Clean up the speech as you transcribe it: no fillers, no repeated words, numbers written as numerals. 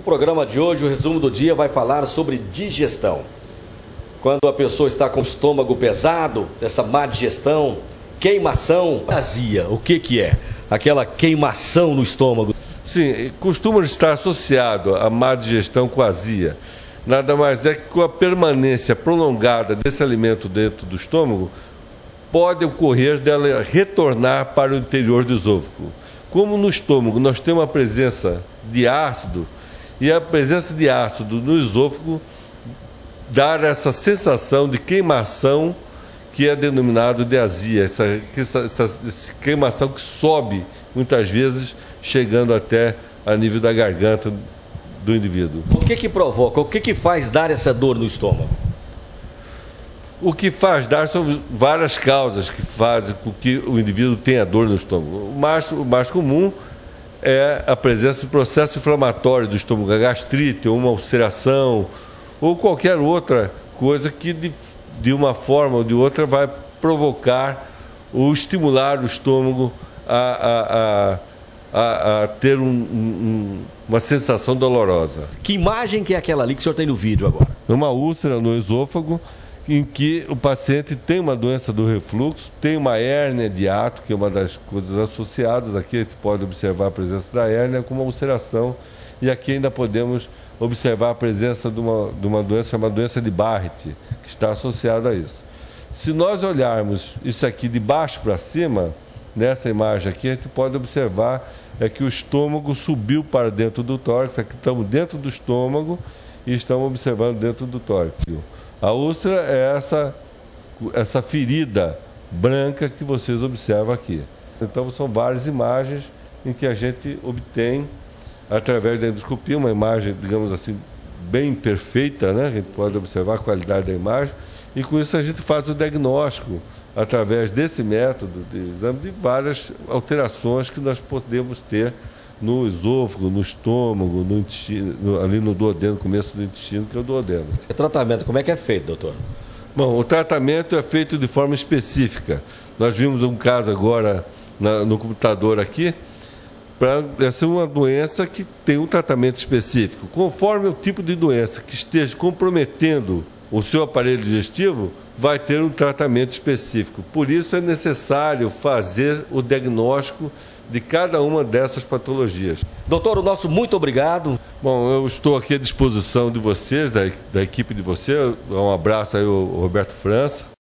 programa de hoje, o resumo do dia vai falar sobre digestão. Quando a pessoa está com o estômago pesado, essa má digestão, queimação, azia, o que é? Aquela queimação no estômago. Sim, costuma estar associado a má digestão com azia. Nada mais é que com a permanência prolongada desse alimento dentro do estômago, pode ocorrer dela retornar para o interior do esôfago. Como no estômago nós temos uma presença de ácido, e a presença de ácido no esôfago dá essa sensação de queimação que é denominado de azia, essa queimação que sobe muitas vezes chegando até a nível da garganta do indivíduo. O que provoca, o que faz dar essa dor no estômago? O que faz dar são várias causas que fazem com que o indivíduo tenha dor no estômago. O mais comum é a presença de processo inflamatório do estômago, a gastrite, ou uma ulceração, ou qualquer outra coisa que de uma forma ou de outra vai provocar ou estimular o estômago a ter uma sensação dolorosa. Que imagem que é aquela ali que o senhor tem no vídeo agora? Uma úlcera no esôfago, em que o paciente tem uma doença do refluxo, tem uma hérnia de hiato, que é uma das coisas associadas. Aqui a gente pode observar a presença da hérnia com uma ulceração, e aqui ainda podemos observar a presença de uma doença chamada doença de Barrett, que está associada a isso. Se nós olharmos isso aqui de baixo para cima, nessa imagem aqui, a gente pode observar que o estômago subiu para dentro do tórax. Aqui estamos dentro do estômago e estamos observando dentro do tórax. A úlcera é essa ferida branca que vocês observam aqui. Então são várias imagens em que a gente obtém, através da endoscopia, uma imagem, digamos assim, bem perfeita, né? A gente pode observar a qualidade da imagem, e com isso a gente faz o diagnóstico, através desse método de exame, de várias alterações que nós podemos ter no esôfago, no estômago, no intestino, ali no duodeno, no começo do intestino, que é o duodeno. O tratamento, como é que é feito, doutor? Bom, o tratamento é feito de forma específica. Nós vimos um caso agora no computador aqui, para essa uma doença que tem um tratamento específico. Conforme o tipo de doença que esteja comprometendo o seu aparelho digestivo, vai ter um tratamento específico. Por isso é necessário fazer o diagnóstico de cada uma dessas patologias. Doutor, o nosso muito obrigado. Bom, eu estou aqui à disposição de vocês, da equipe de vocês. Um abraço aí ao Roberto França.